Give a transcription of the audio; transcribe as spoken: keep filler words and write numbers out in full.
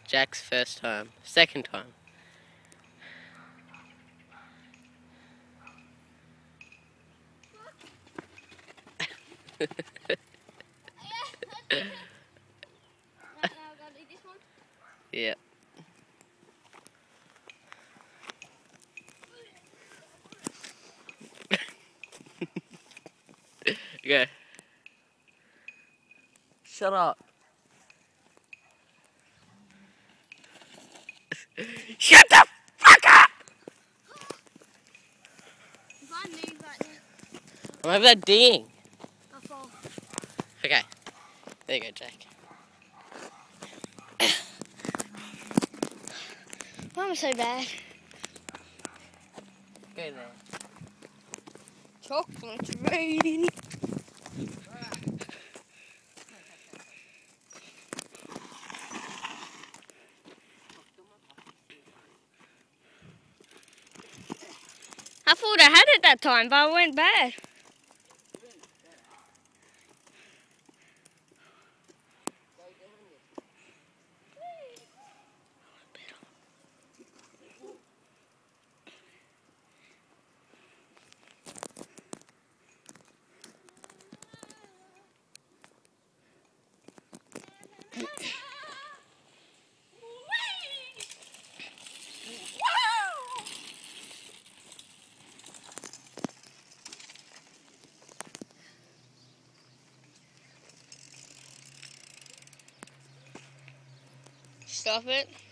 Jack's first time. Second time. Yeah. Go. Shut up. Shut the fuck up! If I move right now, I'm over there D'ing. I'll fall. Okay. There you go, Jack. Why am I so bad? Go there. Chocolate's raining. I thought I had it that time, but I went bad. Stop it.